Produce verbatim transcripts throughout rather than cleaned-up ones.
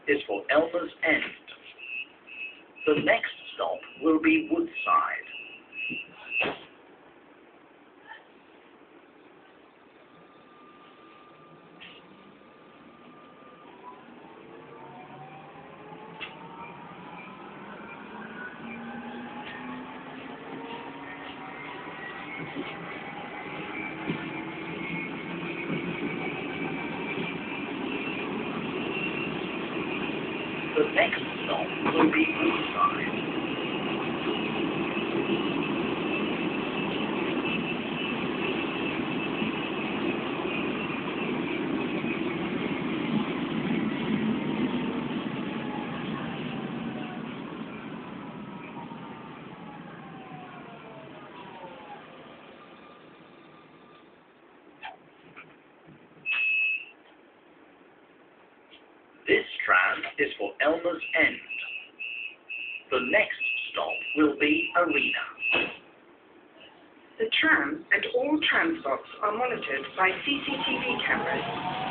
is for Elmers End. The next stop will be Woodside. The next stop will be Woodside. This tram is for Elmers End. The next stop will be Arena. The tram and all tram stops are monitored by C C T V cameras.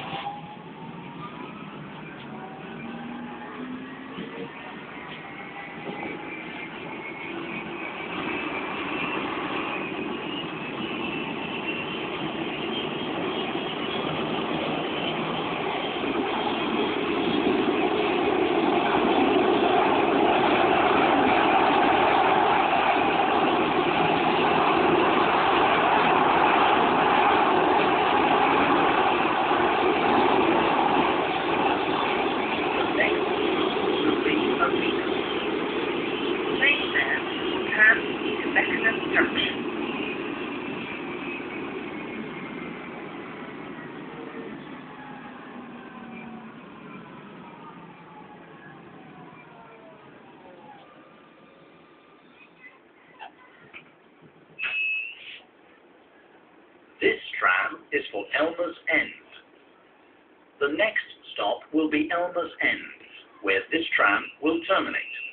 This tram is for Elmers End. The next stop will be Elmers End, where this tram will terminate.